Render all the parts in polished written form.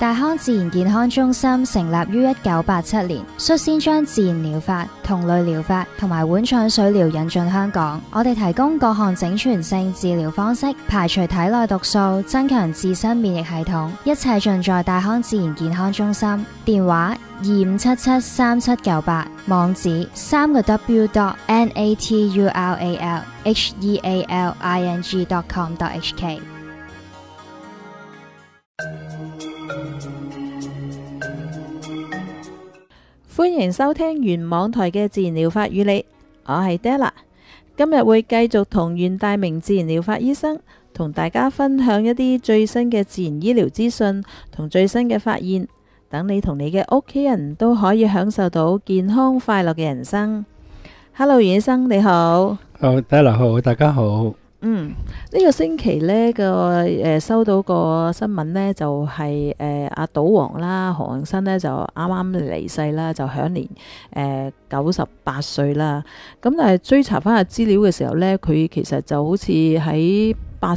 大康自然健康中心成立於1987年，率先將自然療法、同類療法同埋碗腸水療引進香港。我哋提供各項整全性治療方式，排除體內毒素，增強自身免疫系統，一切盡在大康自然健康中心。電話25773798，網址www.natural.healing.com.hk。 歡迎收聽原網台嘅自然療法與你，我係 Della。今日會繼續同袁大明自然療法醫生同大家分享一啲最新嘅自然醫療資訊同最新嘅發現，等你同你嘅屋企人都可以享受到健康快樂嘅人生。Hello， 袁醫生你好。 Della好，大家好。 呢個星期呢收到個新聞呢，就係阿賭王啦，何鴻燊呢就啱啱離世啦，就享年98歲啦。咁但係追查翻下資料嘅時候呢，佢其實就好似喺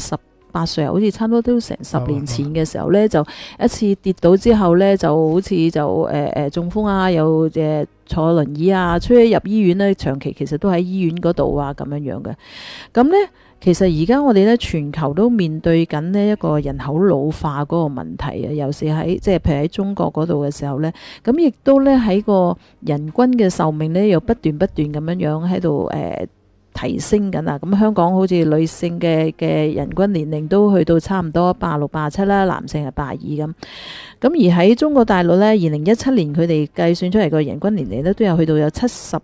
88歲，好似差唔多都成10年前嘅時候呢，就一次跌倒之後呢，就好似就中風啊，又坐輪椅啊，出咗入醫院呢，長期其實都喺醫院嗰度啊，咁樣樣嘅。咁呢，其實而家我哋呢全球都面對緊呢一個人口老化嗰個問題啊，尤其喺即係譬如喺中國嗰度嘅時候呢，咁亦都呢喺個人均嘅壽命呢，又不斷咁樣樣喺度提升緊啊！咁香港好似女性嘅人均年齡都去到差唔多86、87啦，男性係82咁。咁而喺中國大陸呢，2017年佢哋計算出嚟個人均年齡呢，都有去到有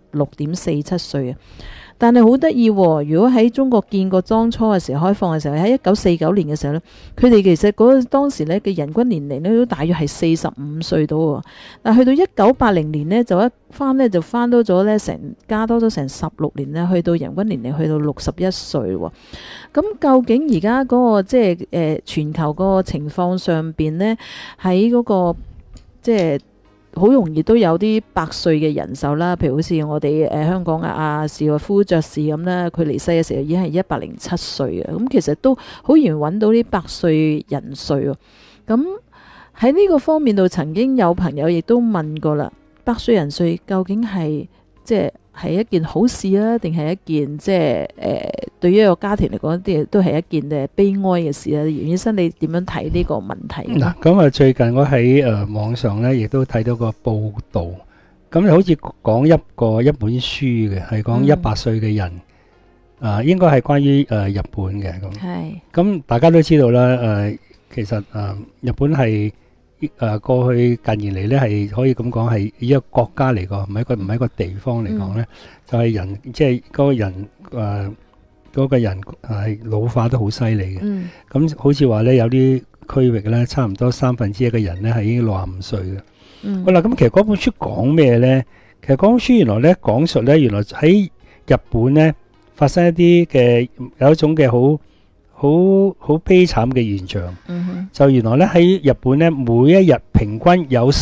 76.47歲啊！但係好得意喎，如果喺中國建國當初嘅時候開放嘅時候，喺1949年嘅時候呢，佢哋其實當時呢嘅人均年齡呢都大約係45歲到喎。但去到1980年呢，就翻多咗呢加多咗成16年呢，去到人均年齡去到61歲喎。咁究竟而家嗰個即係全球嗰個情況上邊呢，喺嗰個即係好容易都有啲100歲嘅人壽啦，譬如好似我哋香港阿邵逸夫爵士咁啦，佢離世嘅時候已經係107歲嘅，咁其實都好易揾到啲100歲人歲喎。咁喺呢個方面度，曾經有朋友亦都問過啦，100歲人歲究竟係即係一件好事啊，定係一件即係對於一個家庭嚟講，都係一件悲哀嘅事啊？袁醫生，你點樣睇呢個問題？ 嗱，咁啊，最近我喺網上咧，亦都睇到個報道，咁就好似講一本書嘅，係講100歲嘅人，應該係關於日本嘅咁。係。咁大家都知道啦，其實日本係過去近年嚟咧，係可以咁講係一個國家嚟講，唔係一個地方嚟講咧，就係人即係嗰個人嗰個人係老化得好犀利嘅。咁好似話咧，有啲區域咧，差唔多1/3嘅人咧係已經65歲嘅。好啦，咁其實嗰本書講咩咧？其實嗰本書原來咧講述咧，原來喺日本咧發生一啲嘅有一種嘅好悲慘嘅現象。就原來咧喺日本咧，每一日平均有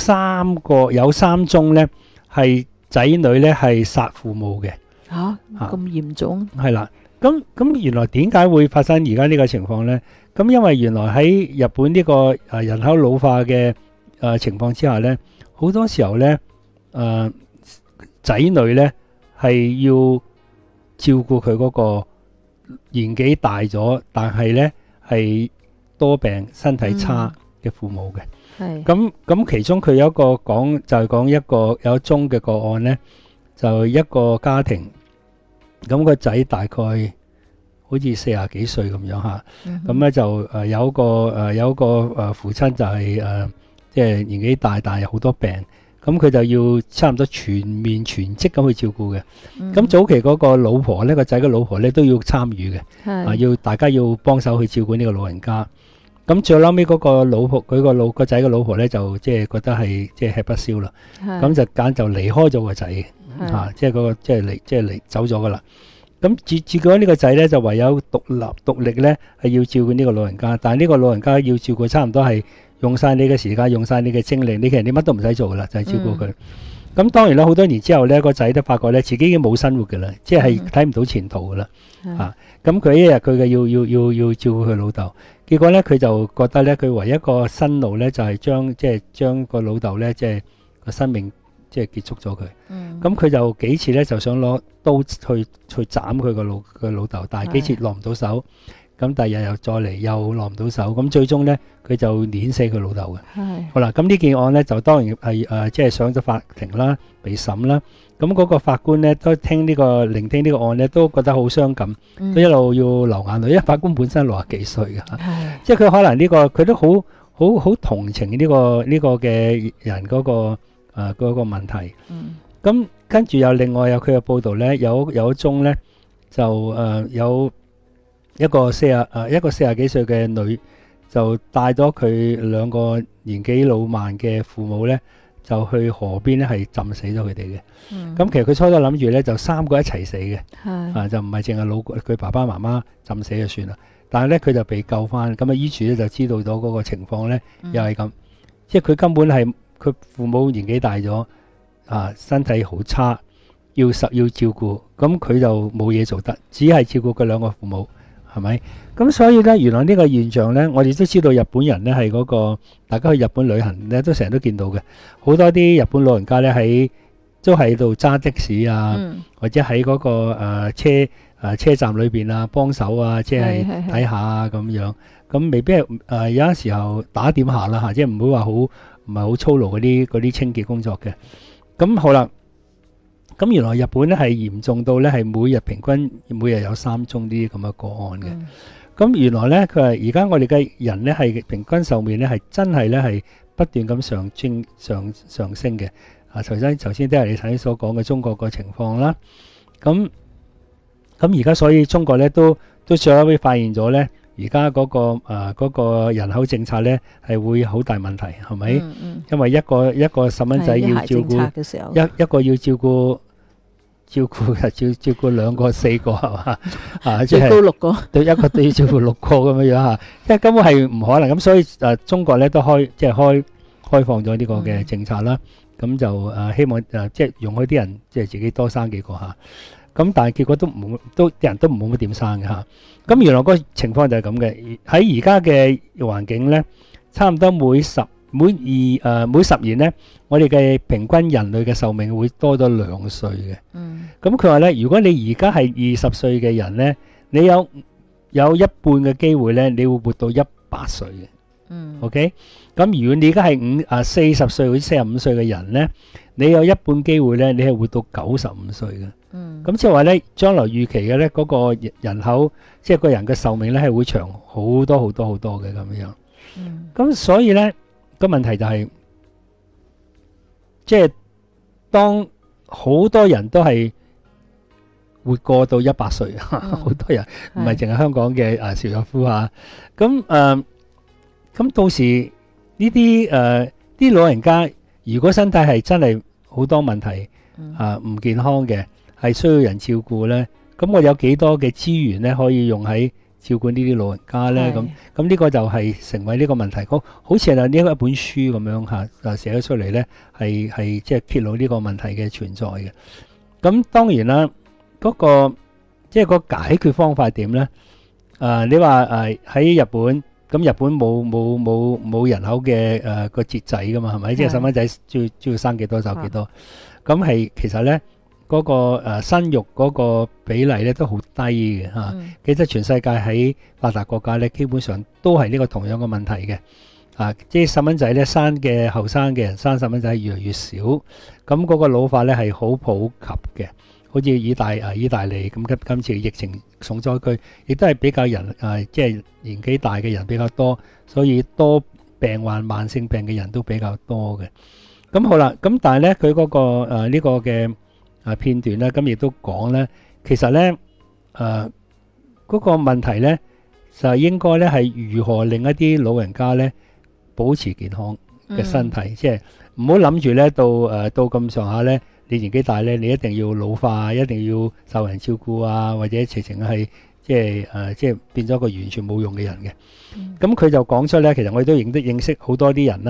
3宗咧係仔女咧係殺父母嘅。 咁嚴重？ 係啦。咁原來點解會發生而家呢個情況呢？咁因為原來喺日本呢個人口老化嘅情況之下呢，好多時候呢，仔女呢係要照顧佢嗰個年紀大咗，但係呢係多病、身體差嘅父母嘅。咁其中佢有一個講，就係講有一宗嘅個案呢，就一個家庭。咁個仔大概好似40幾歲咁樣嚇，咁咧就有個父親就係即係年紀大，但係有好多病，咁佢就要差唔多全職咁去照顧嘅。咁早期嗰個老婆咧，個仔嘅老婆咧都要參與嘅，要大家要幫手去照顧呢個老人家。咁最後尾嗰個老婆，佢個仔嘅老婆咧就即係覺得係即係吃不消啦，咁就離開咗個仔。即係嗰個即係走咗噶啦。咁自己呢個仔咧就唯有獨力咧係要照顧呢個老人家，但係呢個老人家要照顧差唔多係用晒你嘅時間，用晒你嘅精力，你其實你乜都唔使做噶啦，就係照顧佢。咁當然啦，好多年之後咧，個仔都發覺咧自己已經冇生活噶啦，即係睇唔到前途噶啦。咁佢一日佢嘅要照顧佢老豆， 結果咧佢就覺得咧佢唯一一個新路咧就係將個老豆咧即係個生命即係結束咗佢。咁佢就幾次咧就想攞刀去斬佢個老豆，但係幾次落唔到手。咁第二日又再嚟又落唔到手，咁最終咧佢就碾死佢老豆嘅。好啦，咁呢件案咧就當然係即係上咗法庭啦，被審啦。咁嗰個法官咧都聆聽呢個案咧，都覺得好傷感，都一路要流眼淚，因為法官本身60幾歲嘅，即係佢可能佢都好同情呢個嘅人嗰個問題。咁跟住另外有佢嘅報導咧，有一宗咧就有一個40幾歲嘅女就帶咗佢兩個年紀老邁嘅父母咧，就去河邊咧係浸死咗佢哋嘅。咁其實佢初初諗住咧就3個一齊死嘅，就唔係淨係佢爸爸媽媽浸死就算啦。但係咧佢就被救翻，咁醫處咧就知道咗嗰個情況咧，又係咁，即係佢根本係佢父母年紀大咗，身體好差，要照顧，咁佢就冇嘢做得，只係照顧佢兩個父母。係咪？咁所以咧，原來呢個現象咧，我哋都知道日本人咧係嗰個，大家去日本旅行咧都成日都見到嘅，好多啲日本老人家咧都喺度揸的士啊，或者喺嗰個車站裏邊啊幫手啊，即係睇下啊咁樣。咁未必係有陣時候打點下啦嚇，即係唔會話唔係好操勞嗰啲清潔工作嘅。咁好啦。咁原來日本咧係嚴重到咧係每日有3宗呢啲咁嘅個案嘅。咁原來咧佢話而家我哋嘅人咧係平均壽命咧係真係咧係不斷咁上升嘅。頭先都係你頭先所講嘅中國個情況啦。咁而家所以中國咧都最後發現咗咧，而家嗰個人口政策咧係會好大問題，係咪？因為一個細蚊仔要照顧一個要照顧2個4個係嘛？即係最高6個， 對一個都要照顧6個咁樣嚇，即係根本係唔可能咁，所以中國咧都開放咗呢個嘅政策啦。咁就希望即係容許啲人即係自己多生幾個嚇。咁但係結果啲人都冇乜點生嘅嚇。咁原來個情況就係咁嘅。喺而家嘅環境咧，差唔多每10年咧，我哋嘅平均人類嘅壽命會多咗2歲嘅。咁佢話咧，如果你而家係20歲嘅人咧，你有一半嘅機會咧，你會活到100歲嘅。OK， 咁如果你而家係40歲或者45歲嘅人咧，你有一半機會咧，你係活到95歲嘅。咁即係話咧，將來預期嘅咧嗰個人口，即係個人嘅壽命咧係會長好多好多好多嘅咁樣。咁所以咧個問題就係，即係當好多人都係活過到100歲，好多人唔係淨係香港嘅邵逸夫嚇。咁到時呢啲老人家，如果身體係真係好多問題唔健康嘅，係需要人照顧咧，咁我有幾多嘅資源咧可以用喺照顧呢啲老人家咧？咁呢個就係成為呢個問題。好似係呢一本書咁樣嚇，寫咗出嚟咧，係即係揭露呢個問題嘅存在嘅。咁當然啦，即係個解決方法點咧？你話喺日本，咁日本冇人口嘅個節制噶嘛，係咪？即係細蚊仔要生幾多就幾多。咁係其實咧。嗰個生育嗰個比例咧都好低嘅嚇，其實全世界喺發達國家咧，基本上都係呢個同樣嘅問題嘅。即係細蚊仔咧後生嘅人生細蚊仔越嚟越少，咁嗰個老化咧係好普及嘅。好似意大利咁，今次疫情重災區，亦都係比較人即係年紀大嘅人比較多，所以多病患慢性病嘅人都比較多嘅。咁好啦，咁但係咧佢嗰個呢個嘅片段咧，咁亦都講咧，其實咧嗰個問題咧就應該咧係如何令一啲老人家咧保持健康嘅身體，即係唔好諗住咧到咁上下咧，你年紀大咧，你一定要老化，一定要受人照顧啊，或者直情係即係變咗個完全冇用嘅人嘅。咁佢就講出咧，其實我哋都認識好多啲人啦，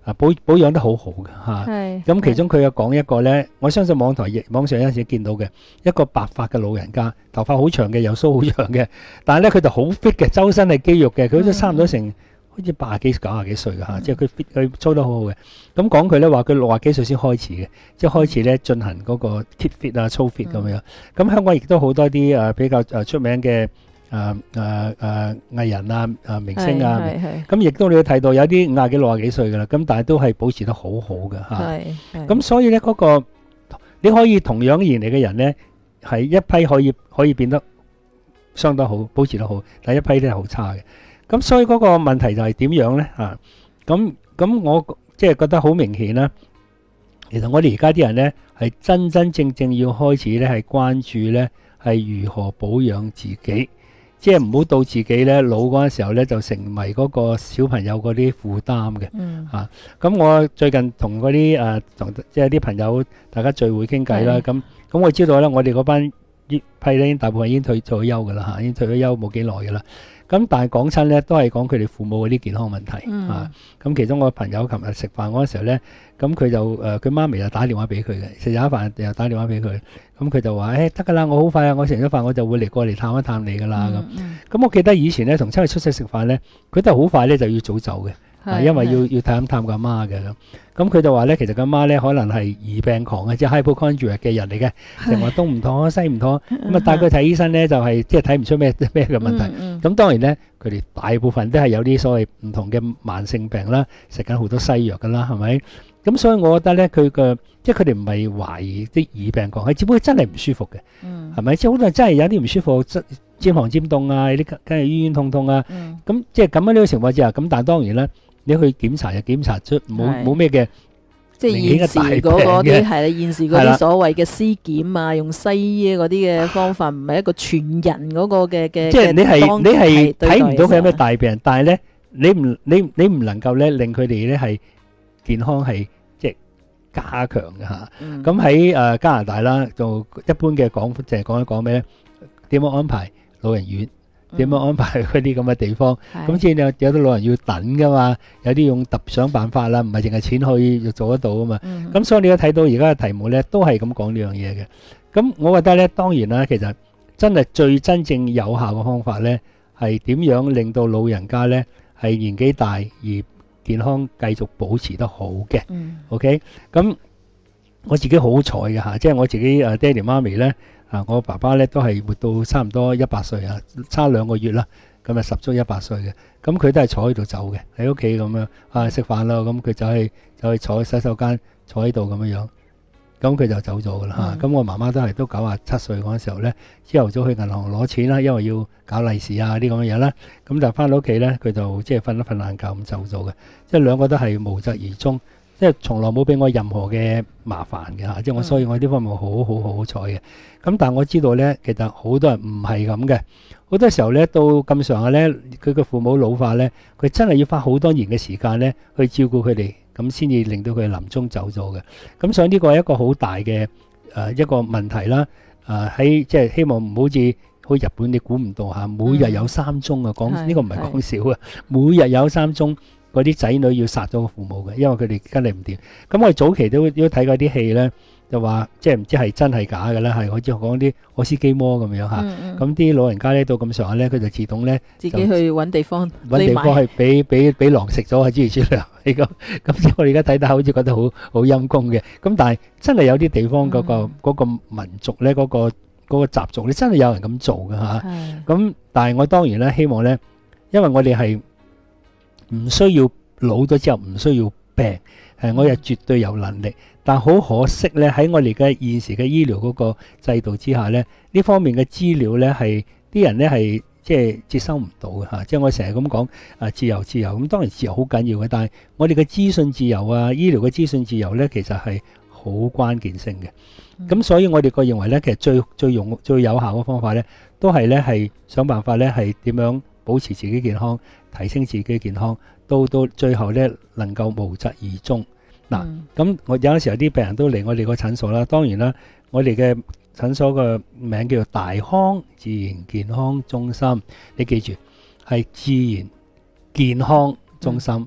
保養得好好嘅嚇。 係咁其中佢有講一個咧，我相信網上有陣時見到嘅一個白髮嘅老人家，頭髮好長嘅，有鬚好長嘅，但係咧佢就好 fit 嘅，周身係肌肉嘅，佢都差唔多成好似80幾90幾歲嘅嚇，即係佢 fit 佢操得好好嘅。咁講佢咧話佢60幾歲先開始嘅，即係開始咧進行嗰個 keep fit 啊、操 fit 咁樣。咁香港亦都好多啲比較出名嘅藝人啊、明星啊，咁亦都你會睇到有啲50幾60幾歲㗎啦，咁但係都係保持得好好嘅嚇。咁所以咧嗰個你可以同樣年齡嘅人咧係一批可以變得相當好，保持得好，但係一批咧係好差嘅。咁所以嗰個問題就係點樣咧啊？咁我即係覺得好明顯啦。其實我哋而家啲人咧係真真正正要開始咧係關注咧係如何保養自己，即係唔好到自己咧老嗰陣時候咧就成為嗰個小朋友嗰啲負擔嘅。咁我最近同嗰啲同即係啲朋友大家聚會傾偈啦。咁我知道咧，我哋嗰班批咧大部分已經退咗休㗎啦嚇，已經退咗休冇幾耐㗎啦。咁但係講親咧，都係講佢哋父母嗰啲健康問題啊。咁其中我朋友琴日食飯嗰陣時候咧，咁佢就佢媽咪就打電話俾佢嘅，食咗飯又打電話俾佢。咁佢就話：得㗎啦，我好快啊，我食咗飯我就會過嚟探一探你㗎啦。咁我記得以前咧同親戚出世食飯咧，佢都係好快咧就要早走嘅，因為要探個媽嘅咁。咁佢就話咧，其實個媽咧可能係疑病狂嘅，即係 hypochondriac 嘅人嚟嘅，成日東唔妥西唔妥，咁啊帶佢睇醫生咧就係即係睇唔出咩嘅問題。咁當然咧，佢哋大部分都係有啲所謂唔同嘅慢性病啦，食緊好多西藥㗎啦，係咪？咁所以我覺得咧，佢嘅即係佢哋唔係懷疑啲疑病狂，係只不過真係唔舒服嘅，係咪？即係好多人真係有啲唔舒服，尖寒尖凍啊，有啲跟住冤冤痛痛啊。咁即係咁樣呢個情況之下，咁但係當然咧。你去檢查就檢查出冇咩嘅， 即係現時嗰啲係啦，現時嗰啲所謂嘅屍檢啊，用西醫嗰啲嘅方法，唔係一個全人嗰個嘅。即係你係睇唔到佢有咩大病，但係咧你唔能夠咧令佢哋咧係健康係即係加強嘅嚇。咁喺加拿大啦，就一般嘅講就係講一講咩咧？點樣安排老人院？點樣安排嗰啲咁嘅地方？咁即係有啲老人要等噶嘛，有啲用特想辦法啦，唔係淨係錢可以做得到啊嘛。咁所以你都睇到而家嘅題目咧，都係咁講呢樣嘢嘅。咁我覺得咧，當然啦，其實真係最真正有效嘅方法咧，係點樣令到老人家咧係年紀大而健康繼續保持得好嘅。OK， 咁我自己好彩嘅嚇，即係我自己爹哋媽咪咧。我爸爸咧都係活到差唔多100歲啊，差2個月啦，咁啊十足100歲嘅。咁佢都係坐喺度走嘅，喺屋企咁樣食飯啦，咁佢就去坐喺洗手間坐喺度咁樣，咁佢就走咗噶啦嚇。咁我媽媽都97歲嗰陣時候咧，朝頭早去銀行攞錢啦，因為要搞利是啊啲咁嘅嘢啦。咁就翻到屋企咧，佢就即係瞓一瞓晏覺咁走咗嘅。即係兩個都係無疾而終。即係從來冇俾我任何嘅麻煩嘅嚇，即係所以我呢方面好彩嘅。咁但係我知道咧，其實好多人唔係咁嘅。好多時候咧，到咁上下咧，佢嘅父母老化咧，佢真係要花好多年嘅時間咧，去照顧佢哋，咁先至令到佢臨終走咗嘅。咁所以呢個係一個好大嘅一個問題啦。喺即係希望唔好似日本你估唔到嚇，每日有3宗啊，講呢個唔係講笑啊，每日有3宗。嗰啲仔女要殺咗個父母嘅，因為佢哋跟你唔掂。咁我哋早期都睇過啲戲咧，就話即係唔知係真係假嘅咧，係好似講啲愛斯基摩咁樣嚇。咁啲老人家咧到咁上下咧，佢就自動咧自己去揾地方係俾狼食咗啊！之類咁即係我哋而家睇得好似覺得好陰功嘅。咁但係真係有啲地方嗰個民族咧，嗰個習俗咧，真係有人咁做嘅嚇。咁但係我當然咧希望咧，因為我哋係。唔需要老咗之後唔需要病，我又絕對有能力，但好可惜咧，喺我哋嘅現時嘅醫療嗰個制度之下咧，呢方面嘅資料咧係啲人咧係即係接收唔到嘅嚇。即係我成日咁講自由，咁當然自由好緊要嘅，但係我哋嘅資訊自由啊，醫療嘅資訊自由咧，其實係好關鍵性嘅。咁所以我哋個認為咧，其實最有效嘅方法咧，都係咧係想辦法咧係點樣保持自己健康。提升自己健康，到最後咧能夠無疾而終。嗱，咁我有陣時有啲病人都嚟我哋個診所啦。當然啦，我哋嘅診所個名叫做大康自然健康中心。你記住，係自然健康中心。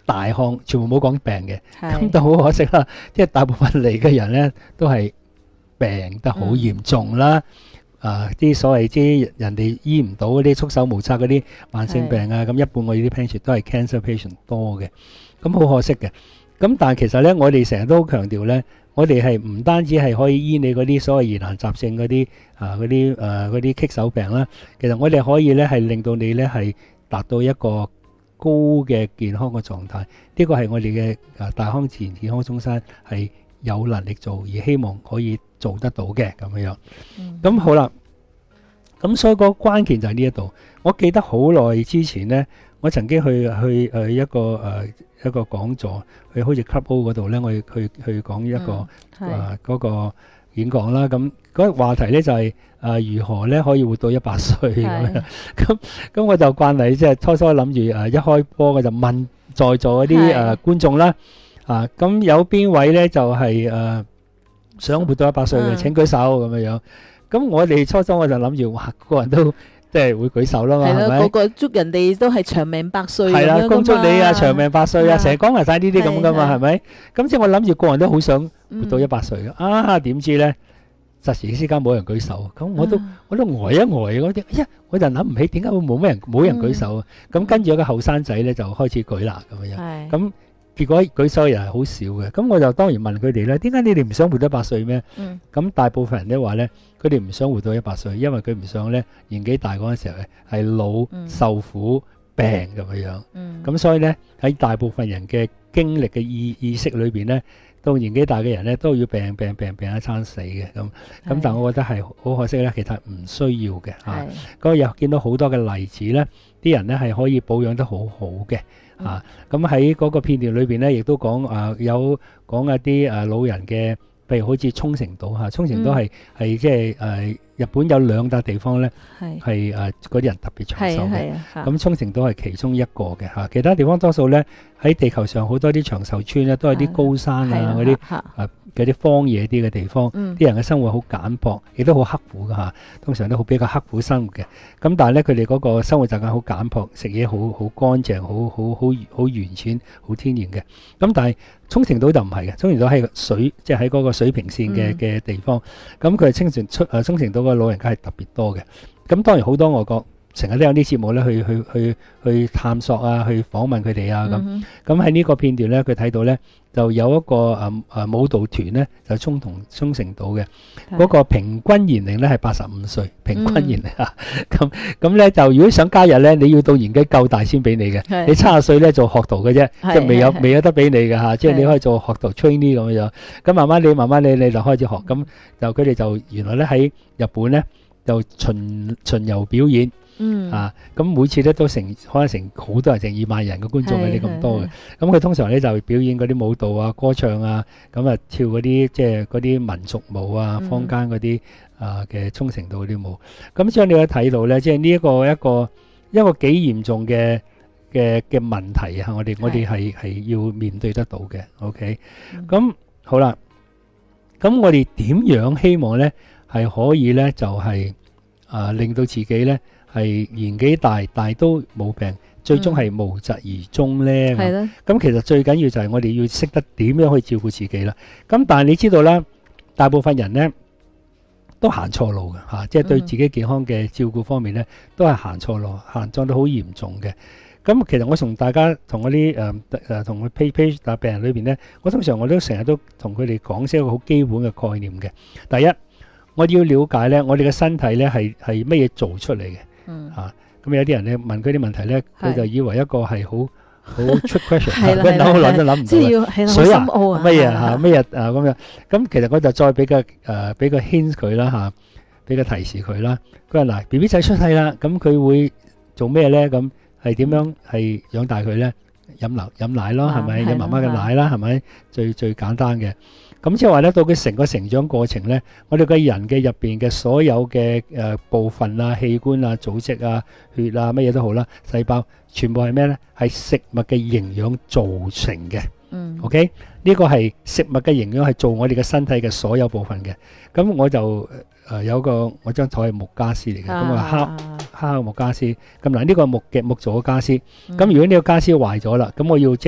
大項，全部冇講病嘅，咁係就好可惜啦。即係大部分嚟嘅人咧，都係病得好嚴重啦。啲所謂啲人哋醫唔到嗰啲束手無策嗰啲慢性病啊，咁一般我哋啲 patient 都係 cancer patient 多嘅，咁好可惜嘅。咁但係其實咧，我哋成日都好強調咧，我哋係唔單止係可以醫你嗰啲所謂疑難雜症嗰啲嗰啲棘手病啦，其實我哋可以咧係令到你咧係達到一個高嘅健康嘅狀態。呢個係我哋嘅大康自然健康中心係有能力做，而希望可以做得到嘅咁樣。咁好啦，咁所以個關鍵就係呢一度。我記得好耐之前呢，我曾經去一個講座，去好似 Club O 嗰度呢，我去講一個嗰個演講啦。咁嗰個話題呢就係如何呢可以活到100歲咁樣。咁我就慣例即係初初諗住一開波我就問在座嗰啲觀眾啦。咁有邊位呢就係想活到100歲嘅？請舉手咁樣。咁我哋初初我就諗住，哇，個人都即係會舉手啦嘛，係咪？ 個個祝人哋都係長命百歲咁樣係啦，恭祝你長命百歲啊！成日講埋晒呢啲咁噶嘛，係咪？咁即係我諗住個人都好想活到100歲嘅。點知呢，霎時之間冇人舉手，咁我都呆一呆嗰啲，我就諗唔起點解會冇人舉手。咁跟住有個後生仔呢就開始舉啦咁樣。咁結果舉手嘅人係好少嘅，咁我就當然問佢哋咧，點解你哋唔想活到100歲咩？咁大部分人都話咧，佢哋唔想活到100歲，因為佢唔想咧年紀大嗰陣時候係老受苦病咁樣。咁所以咧喺大部分人嘅經歷嘅意識裏邊咧，到年紀大嘅人咧都要病一餐死嘅咁。但係我覺得係好可惜咧，其實唔需要嘅嚇。咁又見到好多嘅例子咧，啲人咧係可以保養得好好嘅。咁喺嗰個片段裏邊咧，亦都講有講一啲老人嘅，譬如好似沖繩島嚇，沖繩島係即係日本有2笪地方咧，係嗰啲人特別長壽嘅。咁沖繩島係其中一個嘅嚇，其他地方多數咧喺地球上好多啲長壽村咧，都係啲高山啊嗰啲荒野啲嘅地方，啲人嘅生活好簡樸，亦都好刻苦㗎嚇。通常都好比較刻苦生活嘅。咁但係咧，佢哋嗰個生活習慣好簡樸，食嘢好乾淨，好完全，好天然嘅。咁但係沖繩島就唔係嘅，沖繩島係水，即係喺嗰個水平線嘅地方。咁佢係沖繩島個老人家係特別多嘅。咁當然好多外國成日都有啲節目咧，去探索啊，去訪問佢哋啊咁喺呢個片段咧，佢睇到咧就有一個舞蹈團咧，就沖繩島嘅嗰個平均年齡咧係85歲，平均年齡啊。咁咧就如果想加入咧，你要到年紀夠大先俾你嘅。你70歲咧做學徒嘅啫，即係未有得俾你嘅嚇。即係你可以做學徒 trainee 咁樣。咁慢慢你就開始學。咁就佢哋就原來咧喺日本咧就巡遊表演。咁每次咧都可能成好多人，成2萬人嘅觀眾嘅，你咁多嘅。咁佢通常咧就表演嗰啲舞蹈啊、歌唱啊，咁啊跳嗰啲即係嗰啲民俗舞啊、坊間嗰啲嘅沖繩島嗰啲舞。咁所以你可以睇到咧，即係呢一個幾嚴重嘅問題啊！我哋係要面對得到嘅。OK，咁好啦，咁我哋點樣希望咧係可以咧就係令到自己咧係年紀大，但係都冇病，最終係無疾而終咧。咁其實最緊要就係我哋要識得點樣去照顧自己啦。咁但係你知道啦，大部分人咧都行錯路嘅嚇，即係對自己健康嘅照顧方面咧，都係行錯路，行錯到好嚴重嘅。咁其實我同大家同嗰啲同個 patient 病人裏邊咧，我通常我都成日都同佢哋講些一個好基本嘅概念嘅。第一，我要了解咧，我哋嘅身體咧係乜嘢做出嚟嘅。咁有啲人咧問佢啲問題咧，佢就以為一個係好 trick question，佢諗都諗唔到。 即係要水啊，乜嘢嚇，乜嘢咁樣。咁其實我就再俾個 hint 佢啦嚇，俾個提示佢啦。佢話嗱 ，BB 仔出世啦，咁佢會做咩咧？咁係點樣係養大佢咧？飲奶咯，係咪？飲媽媽嘅奶啦，係咪？最簡單嘅。咁即係話咧，到佢成個成長過程咧，我哋個人嘅入邊嘅所有嘅部分啊、器官啊、組織啊、血啊乜嘢都好啦，細胞全部係咩咧？係食物嘅營養造成嘅。OK， 呢個係食物嘅營養係做我哋嘅身體嘅所有部分嘅。咁我就有我張台係木家私嚟嘅，咁啊黑木家私。咁嗱，呢個係木做嘅家私。咁如果呢個家私壞咗啦，咁我要即係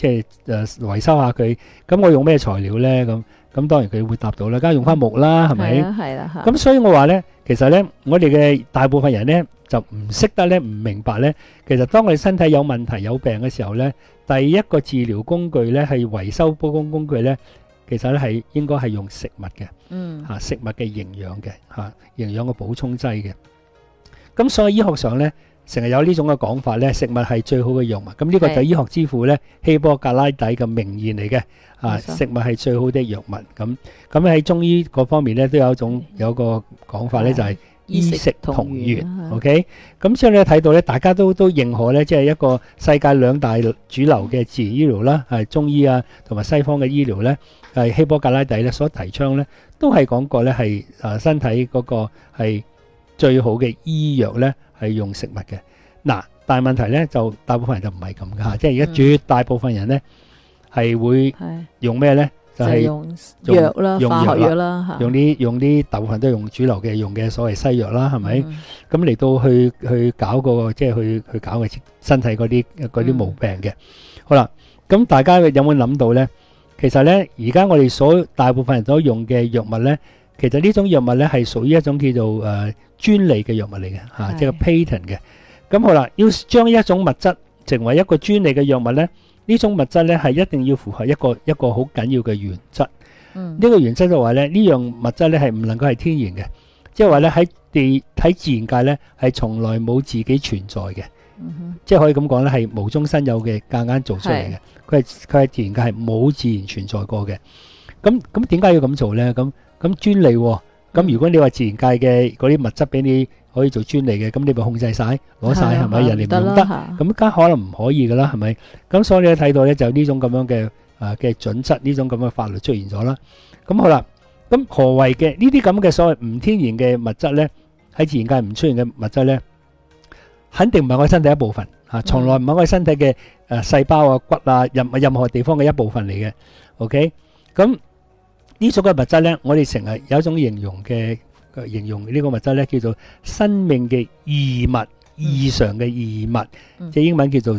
即係維修下佢，咁我用咩材料咧？咁當然佢會答到啦，梗係用翻木啦，係咪？ 係啦， 咁所以我話咧，其實咧，我哋嘅大部分人咧就唔識得咧，唔明白咧。其實當我哋身體有問題、有病嘅時候咧，第一個治療工具咧係維修保養工具咧，其實咧係應該係用食物嘅，食物嘅營養嘅，營養嘅補充劑嘅。咁所以醫學上咧，成日有呢種嘅講法咧，食物係最好嘅藥物。咁呢個就係醫學之父咧希波格拉底嘅名言嚟嘅。食物係最好的藥物。咁喺中醫嗰方面咧，都有個講法咧，就係醫食同源。OK， 咁所以你睇到咧，大家都認可咧，即係一個世界兩大主流嘅自然醫療啦，係中醫啊，同埋西方嘅醫療咧，係希波格拉底咧所提倡咧，都係講過咧係身體嗰個係最好嘅醫藥咧，係用食物嘅。嗱，但係問題咧就大部分人就唔係咁噶，即係而家絕大部分人咧係會用咩咧？就係用藥啦，化學藥啦， 用啲大部分都用主流嘅用嘅所謂西藥啦，係咪？咁嚟到去搞個即係去搞個身體嗰啲毛病嘅。好啦，咁大家有冇諗到咧？其實咧，而家我哋大部分人都用嘅藥物咧，其實呢種藥物咧係屬於一種叫做專利嘅藥物嚟嘅嚇，即係個 patent 嘅。咁好啦，要將一種物質成為一個專利嘅藥物咧，呢種物質咧係一定要符合一個好緊要嘅原則。呢個原則就話咧，呢樣物質咧係唔能夠係天然嘅，即係話咧喺自然界咧係從來冇自己存在嘅。即係可以咁講咧，係無中生有嘅，夾硬做出嚟嘅。佢係自然界係冇自然存在過嘅。咁點解要咁做咧？咁專利喎。咁如果你話自然界嘅嗰啲物質俾你可以做專利嘅，咁你咪控制晒攞晒係咪？人哋唔用得，咁梗可能唔可以噶啦，係咪？咁所以你睇到咧就呢種咁樣嘅準則，呢種咁嘅法律出現咗啦。咁好啦，咁何謂嘅呢啲咁嘅所謂唔天然嘅物質咧？喺自然界唔出現嘅物質咧，肯定唔係我身體一部分嚇，從來唔係我身體嘅細胞啊、骨啊、任何地方嘅一部分嚟嘅。OK， 咁呢種嘅物質咧，我哋成日有一種形容呢個物質咧，叫做生命嘅異物，異常嘅異物，即係英文叫做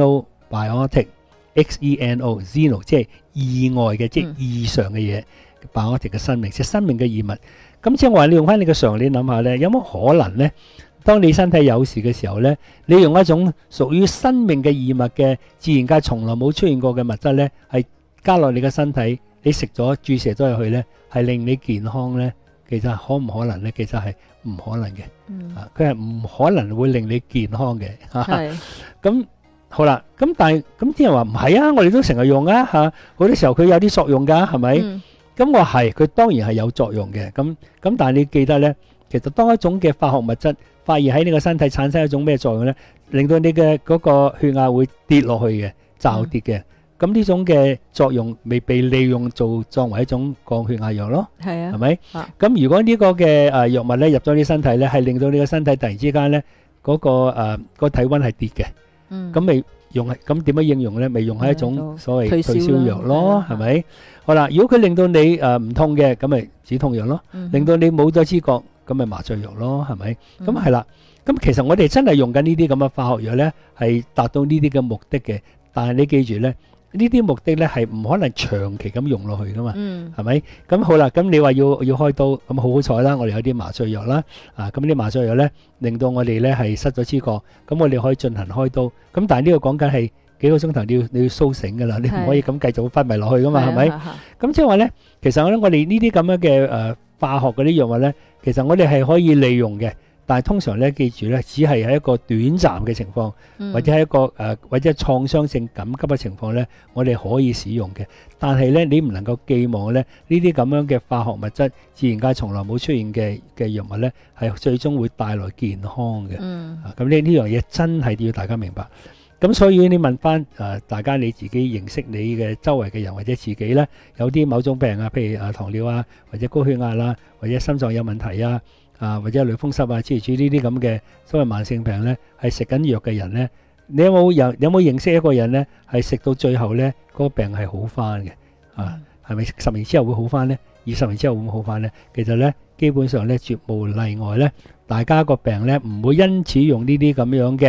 xenobiotic，xeno 即係意外嘅，即係異常嘅嘢，biotic 嘅生命，即係生命嘅異物。咁即係話你用翻你嘅常理諗下咧，有冇可能咧？當你身體有事嘅時候咧，你用一種屬於生命嘅異物嘅自然界從來冇出現過嘅物質咧，係加落你嘅身體，你食咗注射咗入去咧，係令你健康咧？其實可唔可能咧？其實係唔可能嘅。佢係唔可能會令你健康嘅。咁好啦，咁但係咁啲人話唔係啊，我哋都成日用啊嚇，好多時候佢有啲作用㗎，係咪？咁我係佢當然係有作用嘅。咁但係你記得咧，其實當一種嘅化學物質發現喺你個身體產生一種咩作用咧，令到你嘅嗰個血壓會跌落去嘅，驟跌嘅。咁呢種嘅作用未被利用作為一種降血壓藥咯，係咪？咁如果呢個嘅藥物咧入咗你身體咧，係令到你個身體突然之間咧嗰個體溫係跌嘅，咁未用係咁點樣應用咧？未用係一種所謂退燒藥咯，係咪？好啦，如果佢令到你唔痛嘅，咁咪止痛藥咯；令到你冇咗知覺，咁咪麻醉藥咯，係咪？咁係啦。咁其實我哋真係用緊呢啲咁嘅化學藥咧，係達到呢啲嘅目的嘅。但係你記住咧。呢啲目的咧係唔可能長期咁用落去噶嘛，係咪？咁好啦，咁你話要開刀，咁好彩啦，我哋有啲麻醉藥啦，咁啲麻醉藥咧令到我哋咧係失咗知覺，咁我哋可以進行開刀。咁但係呢個講緊係幾個鐘頭，你要甦醒噶啦，你唔可以咁繼續昏迷落去噶嘛，係咪？咁即係話咧，其實我哋呢啲咁樣嘅化學嗰啲藥物咧，其實我哋係可以利用嘅。但係通常咧，記住咧，只係喺一個短暫嘅情況，或者係一個或者創傷性緊急嘅情況咧，我哋可以使用嘅。但係咧，你唔能夠寄望咧呢啲咁樣嘅化學物質，自然界從來冇出現嘅藥物咧，係最終會帶來健康嘅。咁呢樣嘢真係要大家明白。咁所以你問翻大家你自己認識你嘅周圍嘅人或者自己咧，有啲某種病啊，譬如糖尿啊，或者高血壓啦，或者心臟有問題啊。或者類風濕啊，諸如此類呢啲咁嘅所謂慢性病咧，係食緊藥嘅人咧，你有冇認識一個人咧，係食到最後咧，嗰個病係好翻嘅？係咪10年之後會好翻咧？20年之後會唔會好翻咧？其實咧，基本上咧，絕無例外咧，大家個病咧唔會因此用呢啲咁樣嘅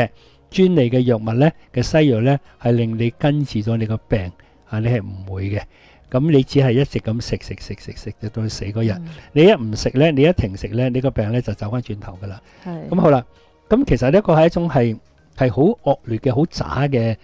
專利嘅藥物咧嘅西藥咧係令你根治咗你個病啊，你係唔會嘅。咁你只係一直咁食到你死嗰日。你一唔食咧，你一停食咧，你個病咧就走翻轉頭噶啦。咁好啦，咁其實呢個係一種係好惡劣嘅、好渣嘅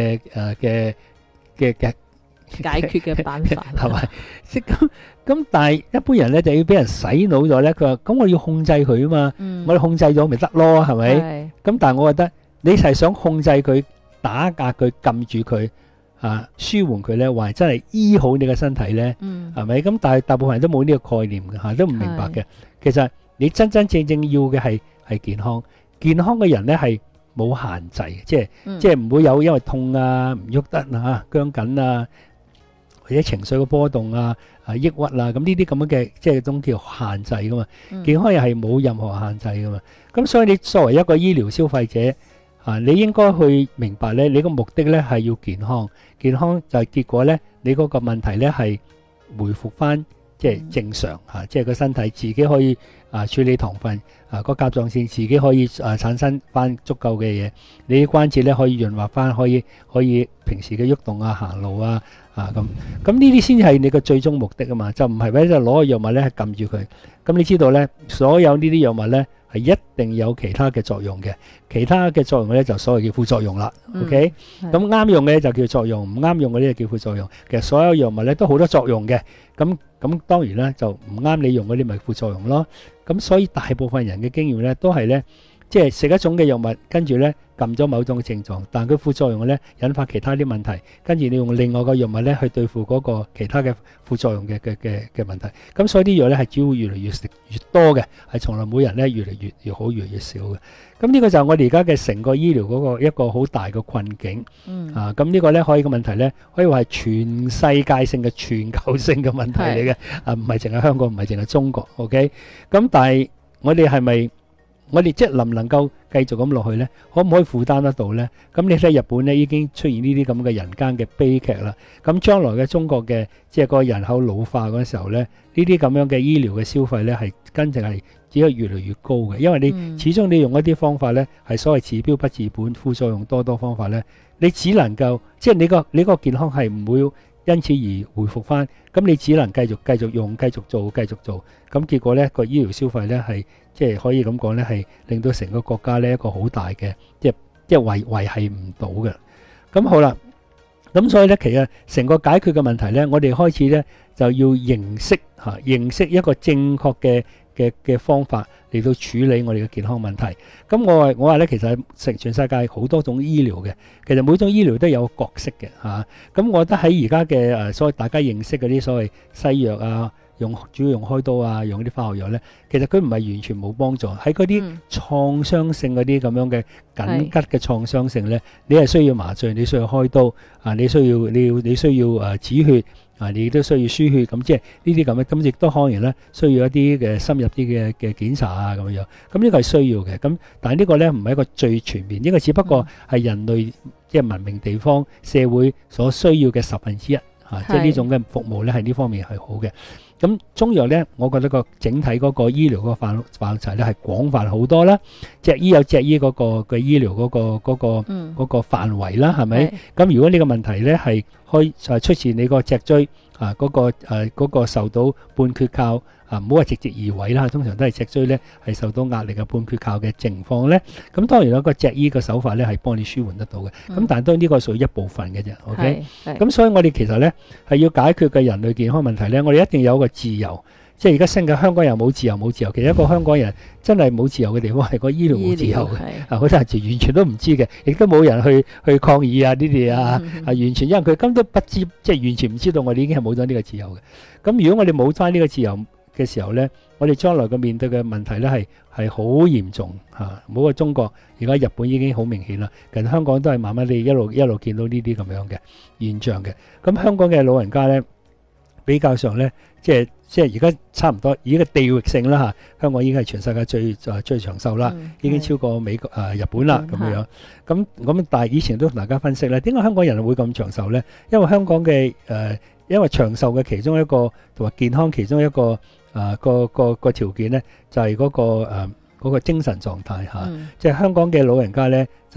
解決嘅辦法係咪？即咁，但係一般人咧就要俾人洗腦咗咧。佢話：咁我要控制佢啊嘛，我哋控制咗咪得咯，係咪？咁但係我覺得你係想控制佢、打壓佢、撳住佢啊、舒緩佢咧，還真係醫好你嘅身體咧，係咪？咁但係大部分人都冇呢個概念嘅嚇，都唔明白嘅。其實你真真正正要嘅係健康，健康嘅人咧係冇限制，即係唔會有因為痛啊、唔喐得啊、僵緊啊。或者情緒嘅波動啊、抑鬱啊，咁呢啲咁樣嘅即係種叫限制噶嘛。健康又係冇任何限制噶嘛。咁所以你作為一個醫療消費者啊，你應該去明白咧，你個目的咧係要健康，健康就係結果咧，你嗰個問題咧係回復翻即係正常嚇，即係個身體自己可以處理糖分個甲狀腺自己可以產生翻足夠嘅嘢，你啲關節咧可以潤滑翻，可以平時嘅喐動啊、行路啊。咁呢啲先係你個最終目的啊嘛，就唔係為咗攞個藥物咧係撳住佢。咁你知道咧，所有呢啲藥物咧係一定有其他嘅作用嘅，其他嘅作用咧就所謂嘅副作用啦。OK，咁啱用嘅就叫作用，唔啱用嘅咧就叫副作用。其實所有藥物咧都好多作用嘅，咁當然啦，就唔啱你用嗰啲咪副作用咯。咁所以大部分人嘅經驗咧都係咧，即係食一種嘅藥物，跟住咧撳咗某種嘅症狀，但佢副作用咧引發其他啲問題，跟住你用另外個藥物咧去對付嗰個其他嘅副作用嘅問題。咁所以啲藥咧係只會越嚟越食越多嘅，係從來每人咧越嚟越好，越嚟越少嘅。咁呢個就係我哋而家嘅成個醫療嗰個一個好大嘅困境。咁呢個咧可以個問題咧可以話係全世界性嘅全球性嘅問題嚟嘅，唔係淨係香港，唔係淨係中國。OK，咁但係我哋係咪？我哋即係能唔能夠繼續咁落去呢？可唔可以負擔得到呢？咁你睇日本呢已經出現呢啲咁嘅人間嘅悲劇啦。咁將來嘅中國嘅即係個人口老化嗰時候呢，呢啲咁樣嘅醫療嘅消費呢係跟住係只係越嚟越高嘅，因為你始終你用一啲方法呢係所謂治標不治本、副作用多方法呢，你只能夠即係你個健康係唔會因此而回復翻，咁你只能繼續用、繼續做，咁結果呢個醫療消費呢係即係可以咁講呢，係令到成個國家呢一個好大嘅即係維繫唔到嘅。咁好啦，咁所以呢，其實成個解決嘅問題呢，我哋開始呢就要認識一個正確嘅方法嚟到處理我哋嘅健康問題。咁我話咧，其實全世界好多種醫療嘅，其實每種醫療都有角色嘅嚇。咁我覺得喺而家嘅所謂大家認識嗰啲所謂西藥啊，主要用開刀啊，用啲化學藥咧，其實佢唔係完全冇幫助。喺嗰啲創傷性嗰啲咁樣嘅緊急嘅創傷性咧，你係需要麻醉，你需要開刀啊，你需要止血。你都需要輸血，咁即係呢啲咁嘅，咁亦都可能咧需要一啲嘅深入啲嘅檢查啊咁樣。咁呢個係需要嘅，咁但係呢個咧唔係一個最全面，呢個只不過係人類即係文明地方社會所需要嘅1/10即係呢種嘅服務咧係呢方面係好嘅。咁中藥咧，我覺得個整體嗰個醫療嗰個範疇咧係廣泛好多啦。脊醫有脊醫嗰個嘅醫療嗰個範圍啦，係咪？咁如果呢個問題咧係出現你個脊椎嗰個受到半缺靠唔好話直接移位啦，通常都係脊椎咧係受到壓力嘅半缺靠嘅情況咧。咁當然有個脊醫嘅手法咧係幫你舒緩得到嘅。咁但係當然呢個屬於一部分嘅啫。OK，咁所以我哋其實咧係要解決嘅人類健康問題咧，我哋一定有一個自由。即係而家新嘅香港人冇自由。其實一個香港人真係冇自由嘅地方係個醫療冇自由嘅。好多人完全都唔知嘅，亦都冇人去抗議啊呢啲完全因為佢根本都不知，即係完全唔知道我哋已經係冇咗呢個自由嘅。咁如果我哋冇翻呢個自由嘅時候咧，我哋將來嘅面對嘅問題咧係好嚴重嚇。冇話中國，而家日本已經好明顯啦。其實香港都係慢慢地一路見到呢啲咁樣嘅現象嘅。咁香港嘅老人家咧比較上咧，即係而家差唔多，以個地域性啦香港已經係全世界最長壽啦，已經超過美國日本啦咁樣。咁但係以前都同大家分析咧，點解香港人會咁長壽咧？因為香港嘅因為長壽嘅其中一個同埋健康其中一個個條件咧，就係嗰個精神狀態即係香港嘅老人家咧，就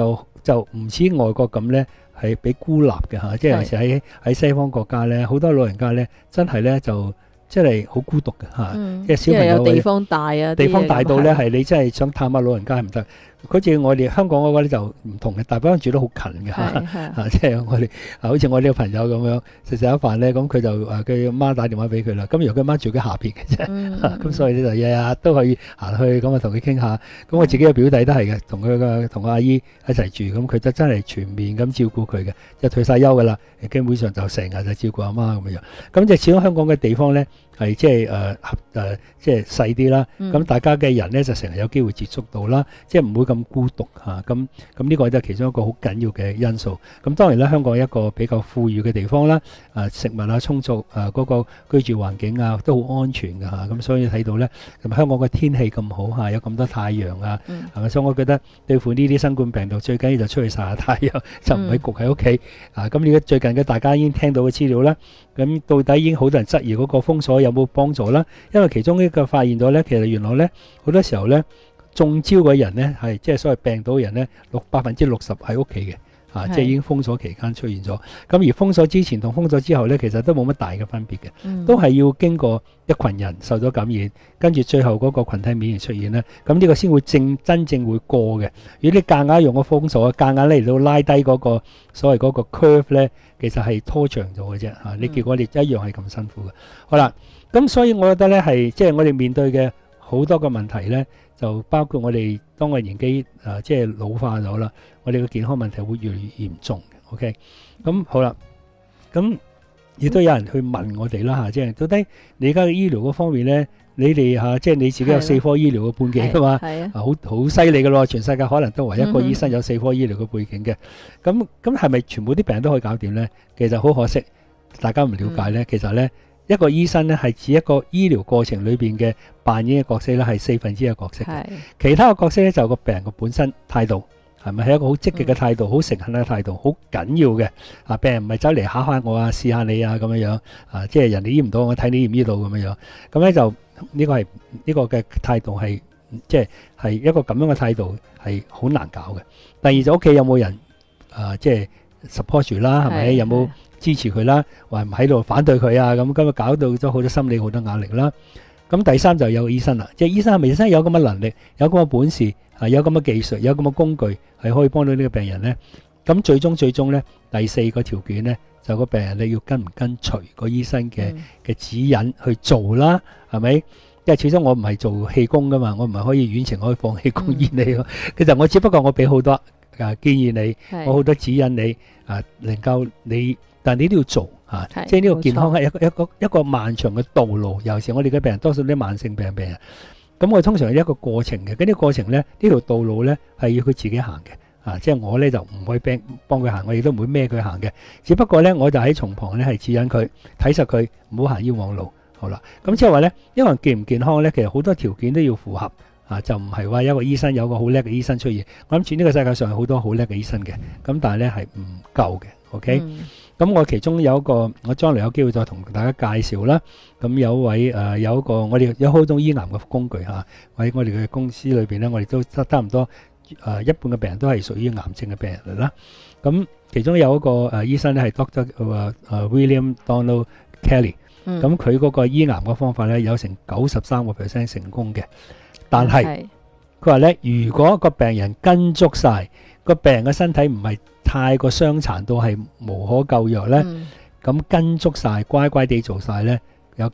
就唔似外國咁咧係俾孤立嘅嚇，即係有時喺西方國家咧，好多老人家咧真係咧就真係好孤獨嘅嚇，即係小朋友有地方大啊， 地方大到咧係你真係想探下老人家係唔得。好似我哋香港嗰個咧就唔同嘅，大部分住得好近嘅嚇，即係我哋好似我呢個朋友咁樣食一飯咧，咁佢就佢媽打電話俾佢啦。咁如果佢媽住喺下邊嘅啫，咁所以咧就日日都可以行去咁啊同佢傾下。咁我自己嘅表弟都係嘅，同個阿姨一齊住，咁佢就真係全面咁照顧佢嘅，即係退晒休噶啦，基本上就成日就照顧阿媽咁樣。咁即係始終香港嘅地方咧係即係即係細啲啦，咁大家嘅人咧就成日有機會接觸到啦，即係唔會咁孤獨嚇。咁呢個就係其中一個好緊要嘅因素。咁當然啦，香港係一個比較富裕嘅地方啦，食物啊充足，嗰個居住環境啊都好安全嘅嚇。咁所以睇到咧，咁香港嘅天氣咁好嚇，有咁多太陽啊，係咪？所以我覺得對付呢啲新冠病毒最緊要就出去曬下太陽，就唔係焗喺屋企。咁呢個最近嘅大家已經聽到嘅資料啦。咁到底已經好多人質疑嗰個封鎖有冇幫助啦？因為其中一個發現到咧，其實原來咧好多時候咧中招嘅人咧係即係所謂病到嘅人咧60%喺屋企嘅，即係已經封鎖期間出現咗。咁而封鎖之前同封鎖之後咧，其實都冇乜大嘅分別嘅，都係要經過一群人受咗感染，跟住最後嗰個群體免疫出現咧，咁呢個先會真正會過嘅。如果你夾硬用個封鎖，夾硬嚟到拉低嗰個所謂嗰個 curve 咧，其實係拖長咗嘅啫嚇。你結果你一樣係咁辛苦嘅。好啦，咁所以我覺得咧係即係我哋面對嘅好多個問題咧，就包括我哋當我年紀即係老化咗啦，我哋嘅健康問題會越嚟越嚴重嘅。OK，咁好啦，咁亦都有人去問我哋啦嚇，即係到底你而家嘅醫療嗰方面咧，你哋嚇即係你自己有4科醫療嘅背景㗎嘛？好犀利㗎咯！全世界可能都唯一一個醫生有4科醫療嘅背景嘅。咁係咪全部啲病人都可以搞掂咧？其實好可惜，大家唔了解咧。其實咧，一個醫生咧係指一個醫療過程裏邊嘅扮演嘅角色咧係1/4嘅角色，其他嘅角色咧就個病人嘅本身態度係咪係一個好積極嘅態度，好誠懇嘅態度，好緊要嘅。病人唔係走嚟嚇下我啊，試下你啊咁樣樣即係人哋醫唔到我睇你醫唔醫到咁樣樣。咁咧就呢個係呢個嘅態度係即係一個咁樣嘅態度係好難搞嘅。第二就屋企有冇人即係 support 住啦，係咪有冇支持佢啦，或唔喺度反對佢啊？咁今日搞到咗好多心理好多壓力啦。咁第三就有醫生啦，即係醫生係咪真係有咁嘅能力，有咁嘅本事，有咁嘅技術，有咁嘅工具係可以幫到呢個病人咧？咁最終咧第4個條件咧就個病人你要跟唔跟隨個醫生嘅指引去做啦，係咪？因為始終我唔係做氣功噶嘛，我唔係可以遠程可以放氣功醫你。其實我只不過我俾好多建議你，我好多指引你能夠你，但你都要做即係呢個健康係一個漫長嘅道路。尤其是我哋嘅病人多數啲慢性病人，咁我通常係一個過程嘅。咁呢個過程咧，呢條道路咧係要佢自己行嘅即係我咧就唔會幫佢行，我亦都唔會孭佢行嘅。只不過咧我就喺從旁咧係指引佢，睇實佢唔好行冤枉路。好啦，咁即係話咧，因為健唔健康咧，其實好多條件都要符合就唔係話一個醫生有個好叻嘅醫生出現。我諗住呢個世界上有好多好叻嘅醫生嘅，咁但係咧係唔夠嘅。OK，咁我其中有一個，我將來有機會再同大家介紹啦。咁有位有一個我哋有好多醫癌嘅工具喺我哋嘅公司裏邊咧，我哋都差唔多一半嘅病人都係屬於癌症嘅病人嚟啦。咁其中有一個醫生咧係 Dr. William Donald Kelly。咁佢嗰個醫癌嘅方法咧有成93% 成功嘅，但係佢話咧，如果個病人跟足晒，個病人嘅身體唔係太過傷殘到係無可救藥咧，咁跟足晒，乖乖地做晒咧，有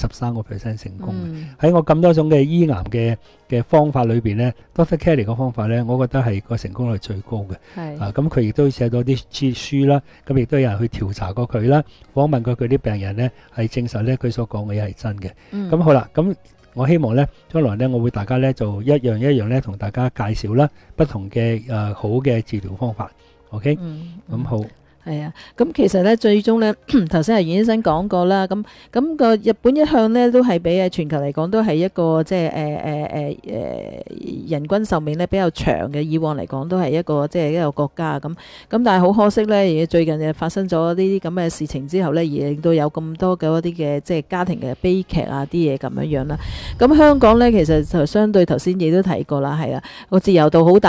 93% 成功嘅。喺我咁多種嘅醫癌嘅方法裏邊咧，Dr. Kelly 嘅方法咧，我覺得係個成功率最高嘅。咁佢亦都寫咗啲書啦，咁亦都有人去調查過佢啦，訪問過佢啲病人咧，係證實咧佢所講嘅嘢係真嘅。咁好啦，咁我希望咧將來咧，我會大家咧就一樣咧同大家介紹啦，不同嘅好嘅治療方法。OK，咁好。 係啊，咁其實咧最終咧，頭先係袁醫生講過啦，咁個日本一向咧都係比全球嚟講都係一個即係人均壽命咧比較長嘅，以往嚟講都係一個即係一個國家咁但係好可惜咧，而最近就發生咗呢啲咁嘅事情之後咧，而令到有咁多嘅一啲嘅即係家庭嘅悲劇啊啲嘢咁樣啦。咁香港咧其實就相對頭先亦都提過啦，係啊，個自由度好大。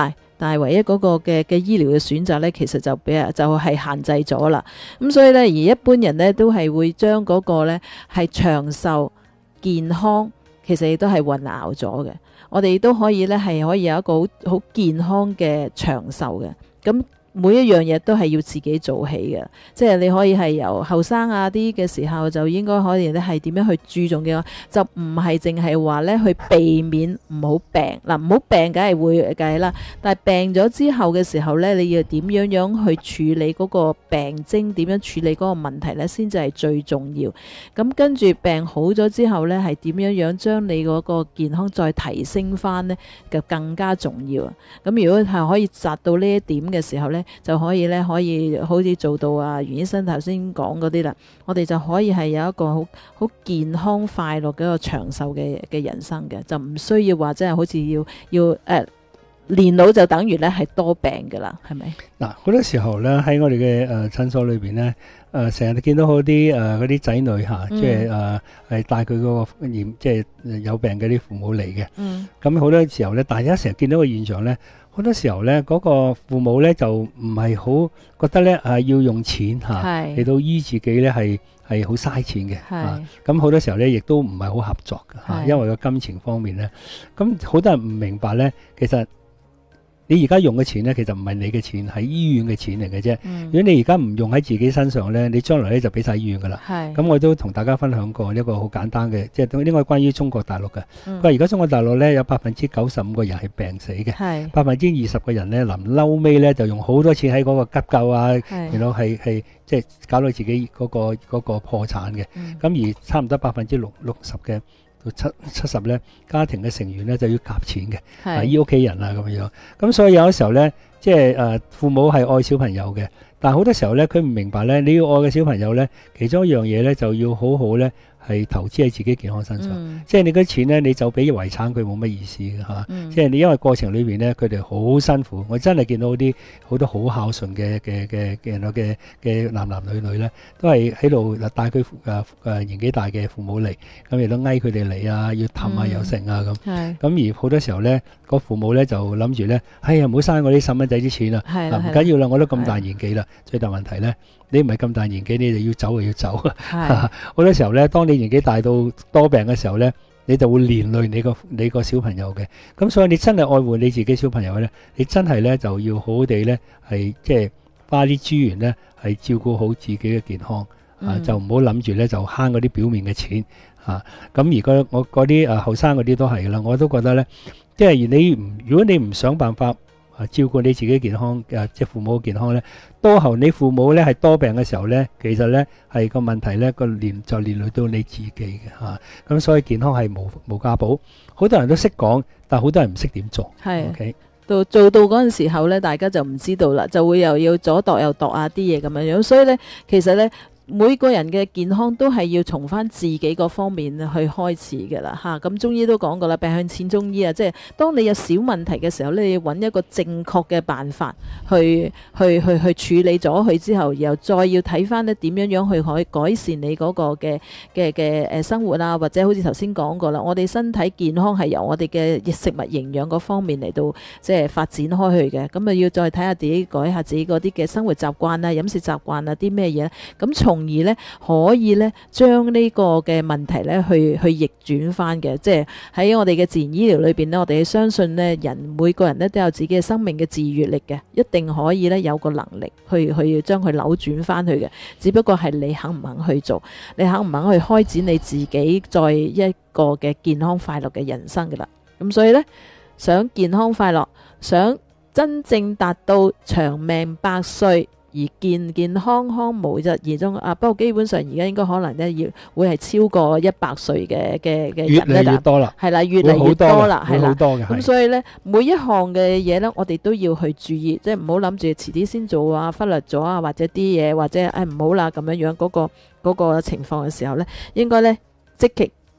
但係唯一嗰個嘅醫療嘅選擇呢，其實就係限制咗啦。咁所以呢，而一般人呢，都係會將嗰個呢係長壽健康，其實亦都係混淆咗嘅。我哋都可以呢，係可以有一個好健康嘅長壽嘅。咁每一樣嘢都係要自己做起嘅，即係你可以係由後生啲嘅時候就應該可以咧係點樣去注重嘅，就唔係淨係話咧去避免唔好病嗱，唔好病梗係會計啦，但係病咗之後嘅時候咧，你要點樣去處理嗰個病徵，點樣處理嗰個問題咧，先至係最重要。咁跟住病好咗之後咧，係點樣將你嗰個健康再提升翻呢？就更加重要啊！咁如果係可以達到呢一點嘅時候咧，就可以好似做到袁醫生頭先講嗰啲啦，我哋就可以係有一個好健康快樂嘅一個長壽嘅人生嘅，就唔需要話真係好似要年老就等於咧係多病噶啦，係咪？ 嗱，好多時候咧喺我哋嘅診所裏邊咧，成日都見到好啲嗰啲仔女嚇，即係係帶佢嗰個即係有病嘅啲父母嚟嘅。咁好多時候咧，大家成日見到個現象咧，好多時候咧嗰個父母咧就唔係好覺得咧要用錢嚇嚟到醫自己咧係好嘥錢嘅。咁好多時候咧亦都唔係好合作嘅嚇，因為個金錢方面咧，咁好多人唔明白咧，其實你而家用嘅錢咧，其實唔係你嘅錢，係醫院嘅錢嚟嘅啫。如果你而家唔用喺自己身上咧，你將來咧就俾晒醫院噶啦。咁我都同大家分享過一個好簡單嘅，即係應該關於中國大陸嘅。佢話而家中國大陸咧有95%個人係病死嘅，20%個人咧臨嬲尾咧就用好多錢喺嗰個急救啊，然後係即係搞到自己嗰個破產嘅。咁而差唔多60%嘅到70%咧，家庭嘅成員咧就要夾錢嘅，醫屋企人啊咁樣。咁所以有時候咧，即係父母係愛小朋友嘅，但係好多時候咧，佢唔明白咧，你要愛嘅小朋友咧，其中一樣嘢咧就要好好咧係投資喺自己健康身上。即係你嗰啲錢咧，你就俾遺產佢冇乜意思嘅嚇。即係你因為過程裏邊咧，佢哋好辛苦。我真係見到啲好多好孝順嘅男女咧，都係喺度帶佢年紀大嘅父母嚟，咁亦都嗌佢哋嚟啊，要氹下又成啊咁。咁而好多時候咧，個父母咧就諗住咧，哎呀唔好嘥我啲細蚊仔啲錢啦，唔緊要啦，我都咁大年紀啦。最大問題咧，你唔係咁大年紀，你就要走就要走。好多時候咧，當你年紀大到多病嘅時候咧，你就會連累你個小朋友嘅。咁所以你真係愛護你自己小朋友咧，你真係咧就要好好地咧係即係花啲資源咧係照顧好自己嘅健康。就唔好諗住咧就慳嗰啲表面嘅錢。咁我嗰啲後生嗰啲都係啦，我都覺得咧，即係如果你唔想辦法照顧你自己健康即係父母嘅健康咧，到後你父母咧係多病嘅時候咧，其實咧係個問題咧就連累到你自己嘅嚇。咁所以健康係無價寶，好多人都識講，但係好多人唔識點做。OK， 做到嗰陣時候咧，大家就唔知道啦，就會又要左度右度啲嘢咁樣樣，所以咧其實咧。每個人嘅健康都係要從翻自己嗰方面去開始嘅啦嚇，咁中醫都講過啦，病向淺中醫啊，即係當你有小問題嘅時候咧，你要揾一個正確嘅辦法去處理咗佢之後，然後再要睇翻咧點樣去可以改善你嗰個嘅生活啊，或者好似頭先講過啦，我哋身體健康係由我哋嘅食物營養嗰方面嚟到即係發展開去嘅，咁啊要再睇下自己改下自己嗰啲嘅生活習慣啊、飲食習慣啊啲咩嘢，咁從而咧可以咧將呢個嘅問題咧去逆轉翻嘅，即係喺我哋嘅自然醫療裏邊咧，我哋相信咧每個人咧都有自己嘅生命嘅自愈力嘅，一定可以咧有個能力去將佢扭轉翻去嘅，只不過係你肯唔肯去做，你肯唔肯去開展你自己再一個嘅健康快樂嘅人生噶啦。咁所以咧，想健康快樂，想真正達到長命百歲。而健健康康無疾而終不過基本上而家應該可能咧會係超過100歲嘅人咧， 越嚟越多啦， 係啦，越嚟越多啦，係啦，咁所以咧每一項嘅嘢咧，我哋都要去注意，即係唔好諗住遲啲先做啊，忽略咗啊，或者啲嘢或者唔好啦咁樣樣嗰個情況嘅時候咧，應該咧積極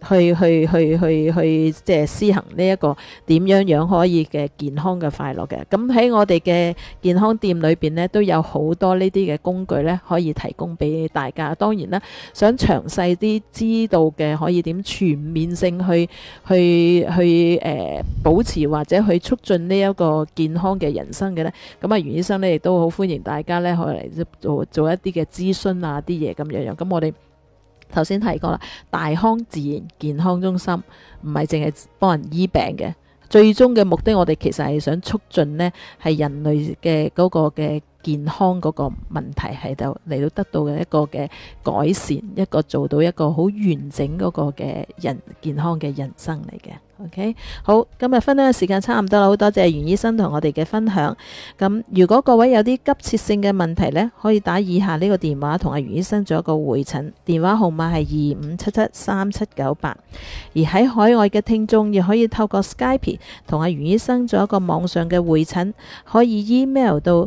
即係施行呢一個點樣可以嘅健康嘅快樂嘅。咁喺我哋嘅健康店裏邊呢，都有好多呢啲嘅工具呢，可以提供俾大家。當然啦，想詳細啲知道嘅，可以點全面性去保持或者去促進呢一個健康嘅人生嘅呢。咁啊，袁醫生呢亦都好歡迎大家呢，可以嚟做一啲嘅諮詢啊，啲嘢咁樣。咁我哋頭先提過啦，大康自然健康中心唔係淨係幫人醫病嘅，最終嘅目的我哋其實係想促進呢係人類嘅嗰個嘅健康嗰個問題喺度嚟到得到嘅一個嘅改善，一個做到一個好完整嗰個嘅健康嘅人生嚟嘅。OK， 好，今日分享嘅時間差唔多啦，好多謝袁醫生同我哋嘅分享。咁如果各位有啲急切性嘅問題呢，可以打以下呢個電話同阿袁醫生做一個會診，電話號碼係25773798。而喺海外嘅聽眾亦可以透過 Skype 同阿袁醫生做一個網上嘅會診，可以 email 到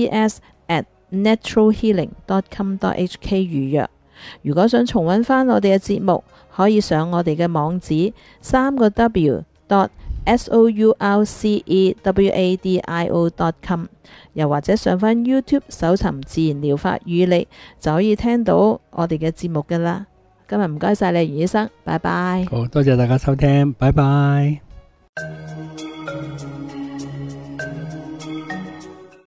cs@naturalhealing.com.hk 預約。如果想重溫返我哋嘅節目，可以上我哋嘅網址3w.sourcewadio.com， 又或者上返 YouTube 搜尋自然療法語力，就可以聽到我哋嘅節目㗎喇。今日唔該晒你，袁醫生，拜拜。 好多謝大家收聽，拜拜。